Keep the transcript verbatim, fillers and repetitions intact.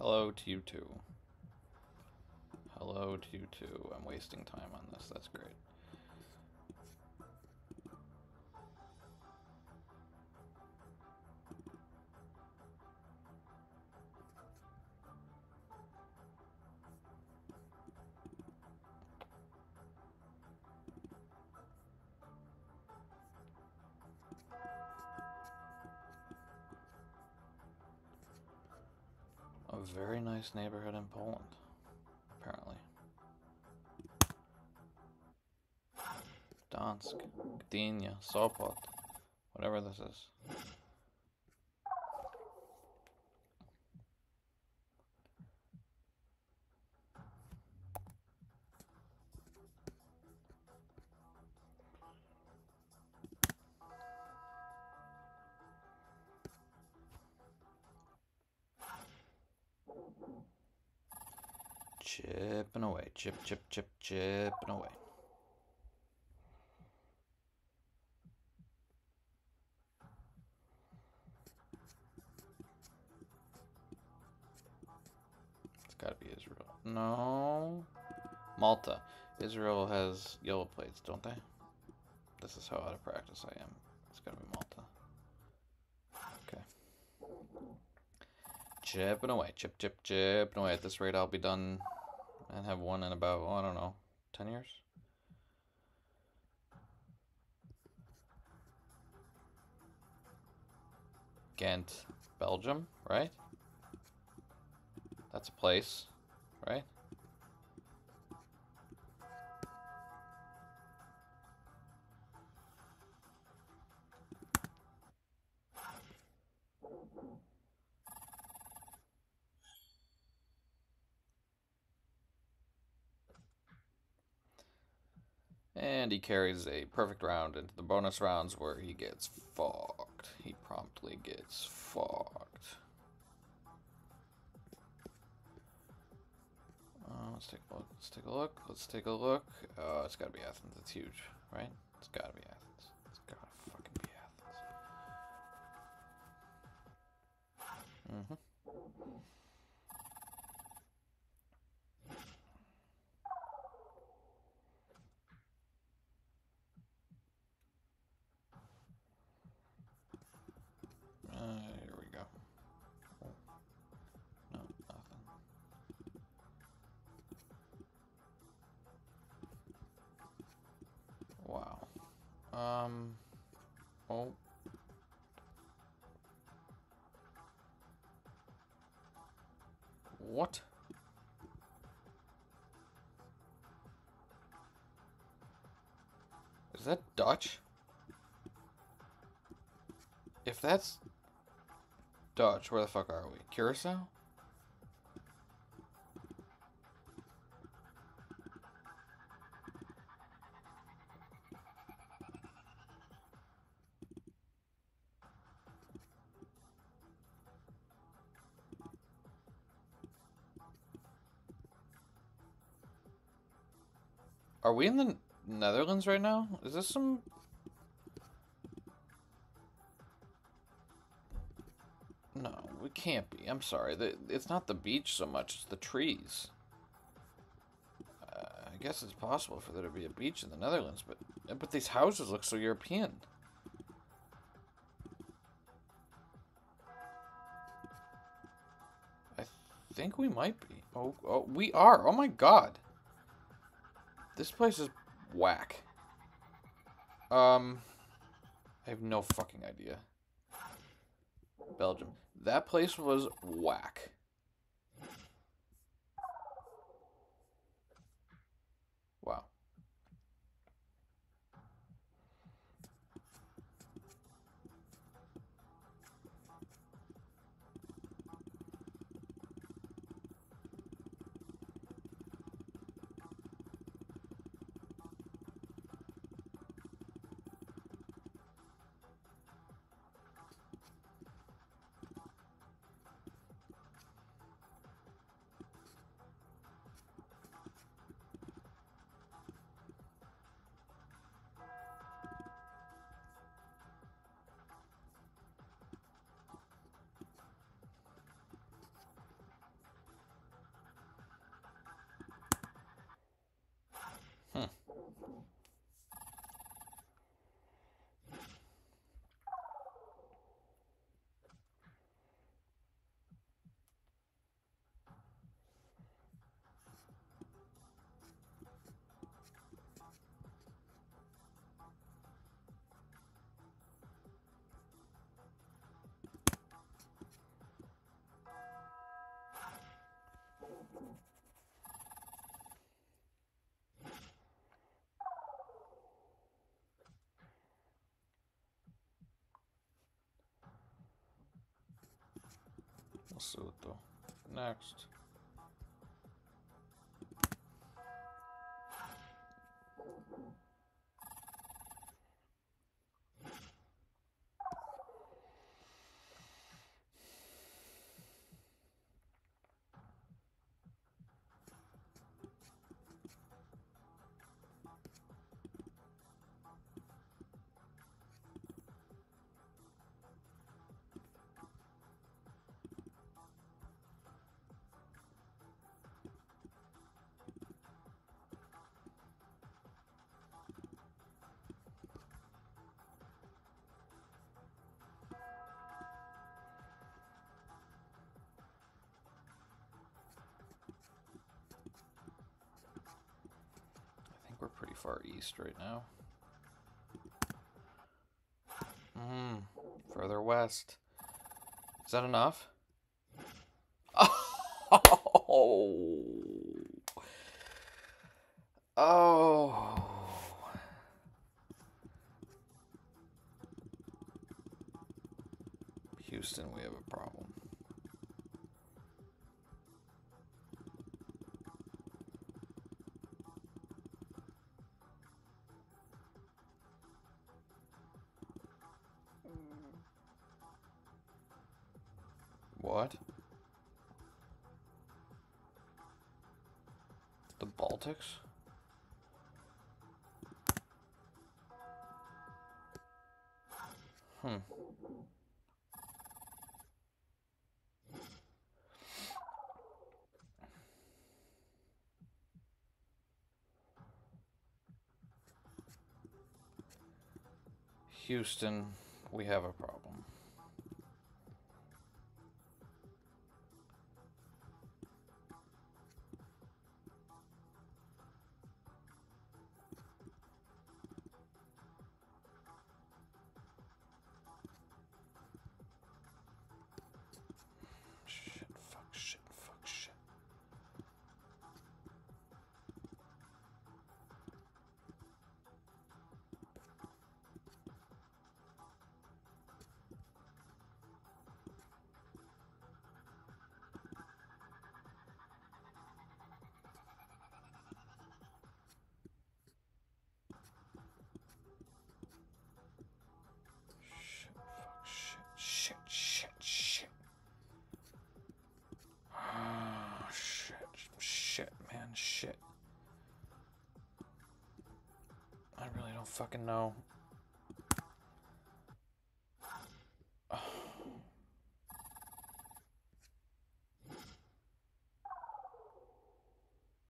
Hello to you too. Hello to you too. I'm wasting time on this. That's great. A very nice neighborhood in Poland, apparently. Dansk, Gdynia, Sopot, whatever this is. Chipping away, chip, chip, chip, chipping away. It's gotta be Israel. No. Malta. Israel has yellow plates, don't they? This is how out of practice I am. It's gotta be Malta. Okay. Chipping away, chip, chip, chipping away. At this rate, I'll be done and have one in about, oh, I don't know, ten years? Ghent, Belgium, right? That's a place, right? And he carries a perfect round into the bonus rounds where he gets fucked. He promptly gets fucked. Uh, let's take a look. Let's take a look. Let's take a look. Uh, it's gotta be Athens. It's huge, right? It's gotta be Athens. It's gotta fucking be Athens. Mm-hmm. Uh, here we go. Oh. No, nothing. Wow. Um. Oh. What? Is that Dutch? If that's Dutch, where the fuck are we? Curacao? Are we in the Netherlands right now? Is this some... No, we can't be. I'm sorry. It's not the beach so much, it's the trees. Uh, I guess it's possible for there to be a beach in the Netherlands, but but these houses look so European. I think we might be. Oh, oh, we are. Oh my god. This place is whack. Um, I have no fucking idea. Belgium. That place was whack. Wow. Let's see what the next. We're pretty far east right now. Hmm, further west. Is that enough? Oh! Oh! Houston, we have a problem. What? The Baltics? Hmm. Houston, we have a problem. Shit, fuck, shit, fuck, shit. Shit, shit, shit. Oh, shit, shit, man, shit. I really don't fucking know.